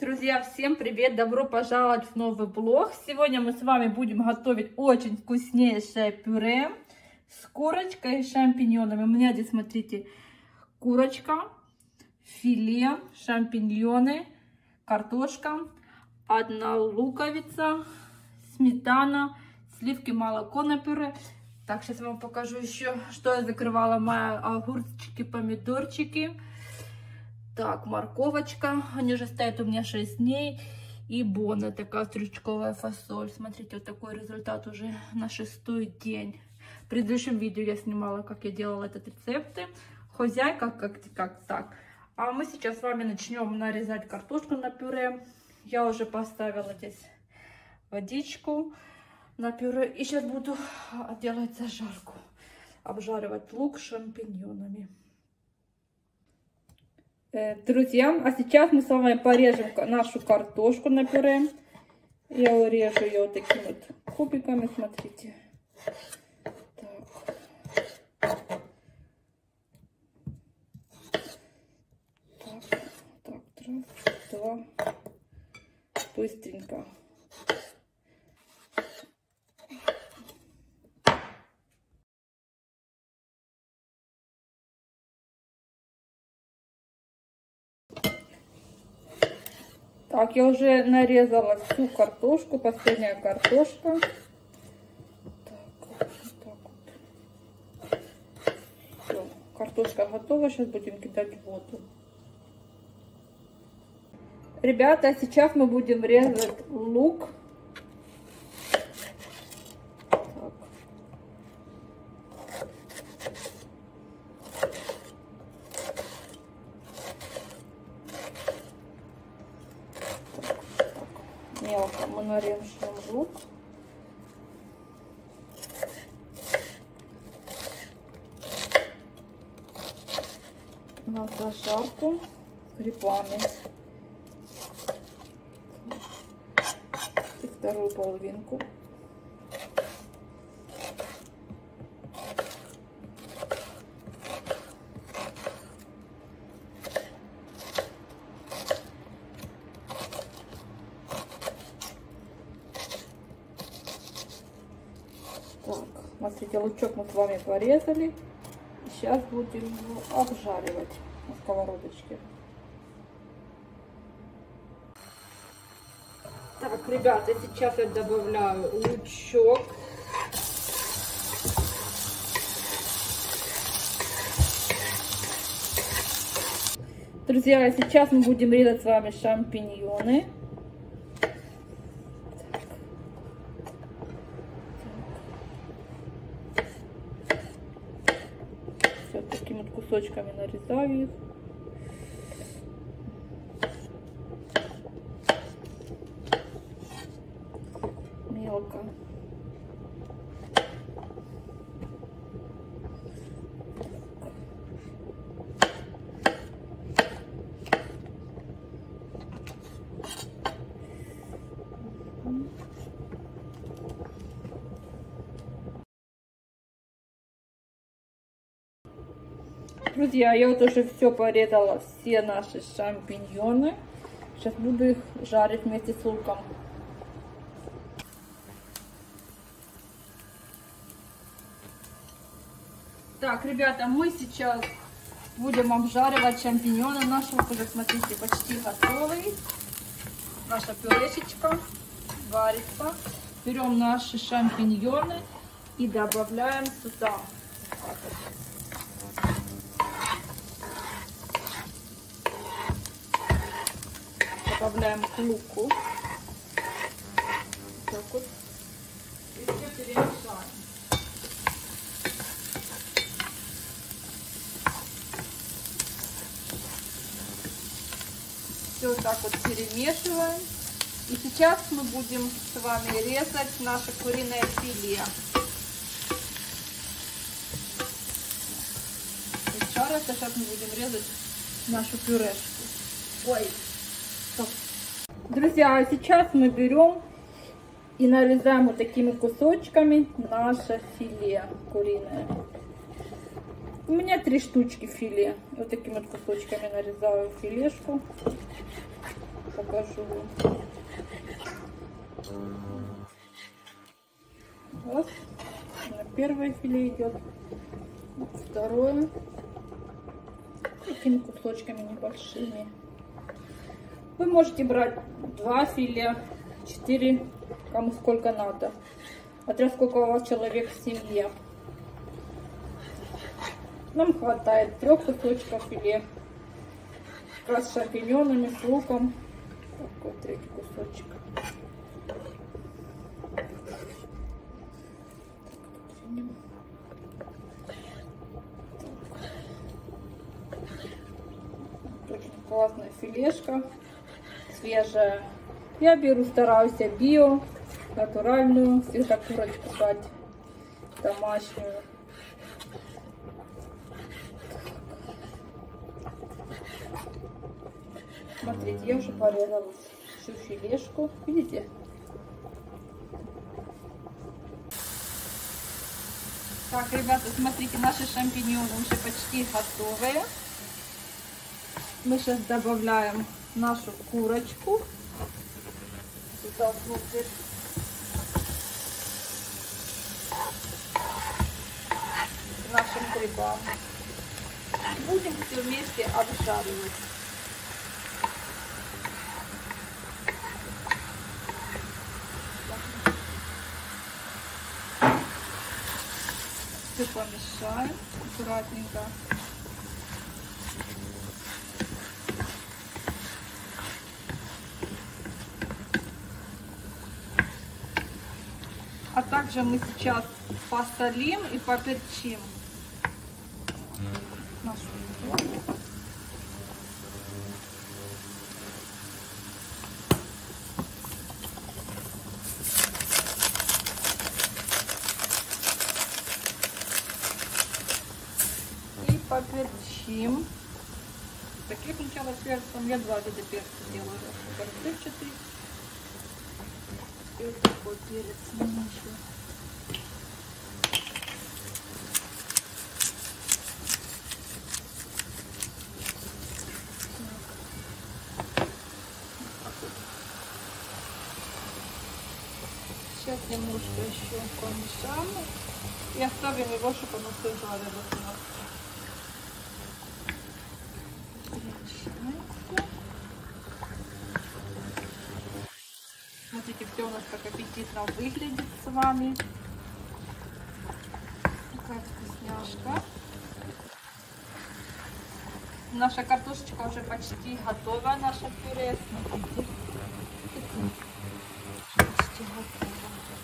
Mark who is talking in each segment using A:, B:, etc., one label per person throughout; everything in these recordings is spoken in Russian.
A: Друзья, всем привет! Добро пожаловать в новый влог. Сегодня мы с вами будем готовить очень вкуснейшее пюре с курочкой и шампиньонами. У меня здесь, смотрите, курочка, филе, шампиньоны, картошка, одна луковица, сметана, сливки, молоко на пюре. Так, сейчас я вам покажу еще, что я закрывала. Мои огурчики, помидорчики. Так, морковочка, они же стоят у меня 6 дней. И бона, такая стручковая фасоль. Смотрите, вот такой результат уже на 6-й день. В предыдущем видео я снимала, как я делала этот рецепт. Хозяйка как так. А мы сейчас с вами начнем нарезать картошку на пюре. Я уже поставила здесь водичку на пюре. И сейчас буду делать зажарку. Обжаривать лук с шампиньонами. Друзья, а сейчас мы с вами порежем нашу картошку на пюре. Я урежу ее вот такими вот кубиками, смотрите. Так, раз, два, быстренько. Так, я уже нарезала всю картошку, последняя картошка. Так, вот так вот. Все, картошка готова, сейчас будем кидать в воду. Ребята, сейчас мы будем резать лук. Так. Мелко мы нарежем лук. На зажарку с грибами. И вторую половинку. Так, смотрите, лучок мы с вами порезали. И сейчас будем его обжаривать на сковородочке. Так, ребята, сейчас я добавляю лучок. Друзья, сейчас мы будем резать с вами шампиньоны. Вот такими вот кусочками нарезаю их. Мелко. Друзья, я вот уже все порезала, все наши шампиньоны. Сейчас буду их жарить вместе с луком. Так, ребята, мы сейчас будем обжаривать шампиньоны. Наш лук уже, смотрите, почти готовый. Наша пюрешечка варится. Берем наши шампиньоны и добавляем сюда. Добавляем к луку. Так вот. И все перемешаем. Все вот так вот перемешиваем. И сейчас мы будем с вами резать наше куриное филе. Сейчас мы будем резать нашу пюрешку. Ой. Друзья, сейчас мы берем и нарезаем вот такими кусочками наше филе куриное. У меня 3 штучки филе. Вот такими вот кусочками нарезаю филешку. покажу. Вот. Первое филе идет. Второе. Такими кусочками небольшими. Вы можете брать 2 филе, 4, кому сколько надо. Смотря сколько у вас человек в семье. Нам хватает 3 кусочков филе. С шампиньонами, с луком. Такой 3-й кусочек. Очень классная филешка, свежая. Я беру, стараюсь био, натуральную, всегда курочку брать домашнюю. Смотрите, я уже порезала всю филешку, видите? Так, ребята, смотрите, наши шампиньоны уже почти готовые. Мы сейчас добавляем нашу курочку сюда внутрь. К нашим грибам. Будем все вместе обжаривать. Все помешаем аккуратненько. А также мы сейчас посолим и поперчим нашу рыбу. И поперчим. Таких сначала перцем. Я 2 вида перца делаю. Горчичный. И вот такой перец немножко. Сейчас немножко еще помешаем и оставим его, чтобы он сожарилось у нас. Смотрите, все у нас так аппетитно выглядит с вами. Такая вкусняшка. Наша картошечка уже почти готова, наше пюре. Смотрите. Почти готова.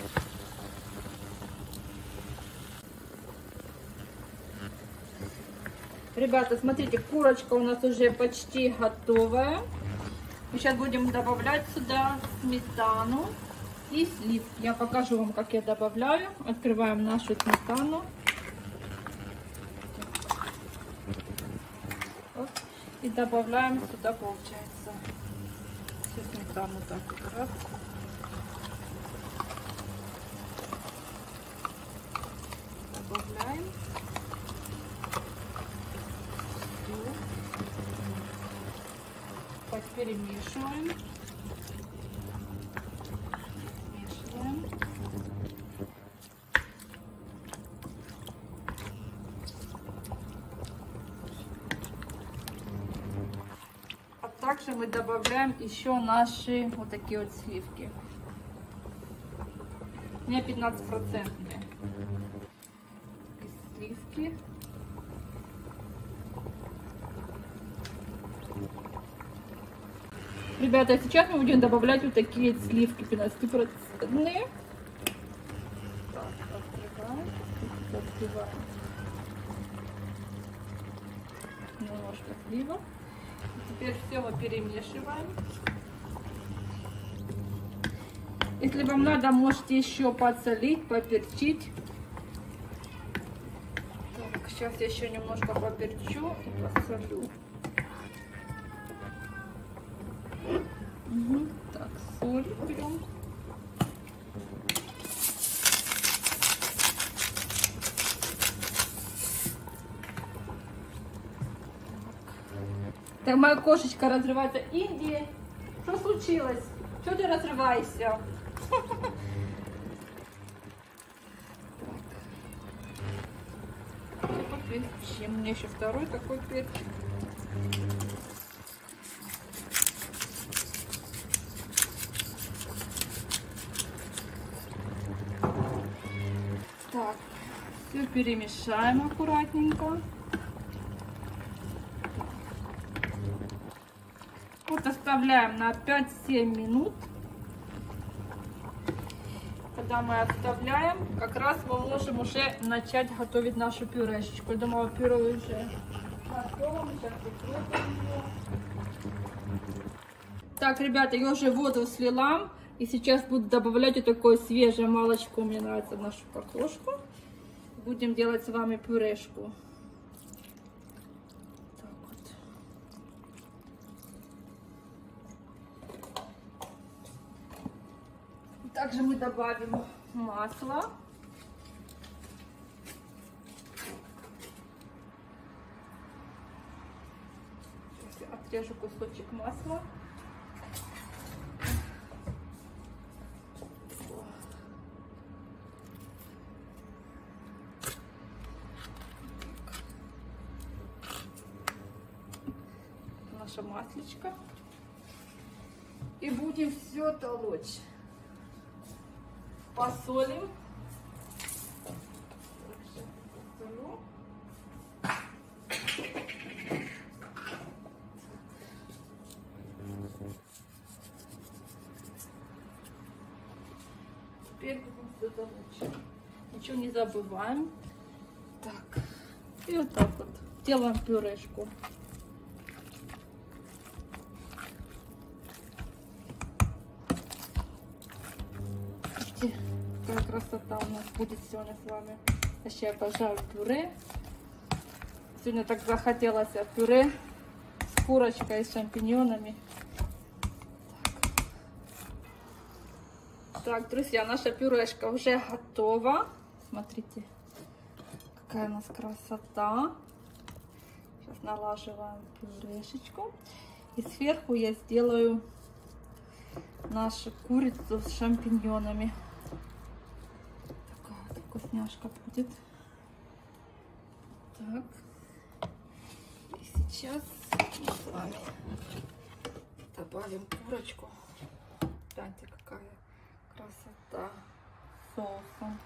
A: Ребята, смотрите, курочка у нас уже почти готовая. Мы сейчас будем добавлять сюда сметану и сливки. Я покажу вам, как я добавляю. Открываем нашу сметану. Вот. И добавляем сюда, получается, всю сметану так вот раз. Добавляем. Так, перемешиваем. Смешиваем. А также мы добавляем еще наши вот такие вот сливки. У меня 15% сливки. Ребята, сейчас мы будем добавлять вот такие сливки 15%. Так, открываем. Немножко сливок. Теперь все мы перемешиваем. Если вам надо, можете еще подсолить, поперчить. Так, сейчас я еще немножко поперчу и посолю. Угу. Так, соль берем. Так, моя кошечка разрывается. Индия. Что случилось? Что ты разрываешься? Вообще, мне еще второй такой перчик. Так, все перемешаем аккуратненько. Вот оставляем на 5-7 минут. Когда мы оставляем, как раз мы можем уже начать готовить нашу пюрешечку. Я думаю, пюре уже готово. Сейчас попробуем его. Так, ребята, я уже воду слила. И сейчас буду добавлять вот такое свежее молочко. Мне нравится нашу картошку. Будем делать с вами пюрешку. Так вот. Также мы добавим масло. Сейчас я отрежу кусочек масла. Наша маслечко. И будем все толочь. Посолим. Теперь будем все толочь. Ничего не забываем. Так. И вот так вот делаем пюрешку. Какая красота у нас будет сегодня с вами. Я обожаю пюре. Сегодня так захотелось пюре с курочкой и с шампиньонами. Так, друзья, наша пюрешка уже готова. Смотрите, какая у нас красота. Сейчас налаживаем пюрешечку. И сверху я сделаю нашу курицу с шампиньонами. Такая вот вкусняшка будет. Так. И сейчас мы с вами добавим курочку. Гляньте, какая красота с соусом.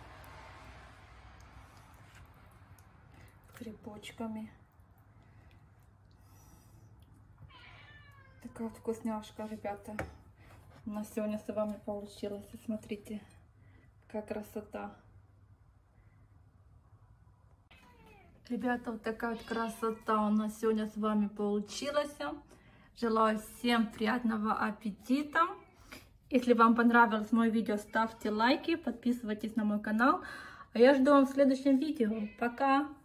A: С грибочками. Такая вот вкусняшка, ребята. У нас сегодня с вами получилось. Смотрите, какая красота. Ребята, вот такая вот красота у нас сегодня с вами получилась. Желаю всем приятного аппетита. Если вам понравилось мое видео, ставьте лайки, подписывайтесь на мой канал. А я жду вас в следующем видео. Пока!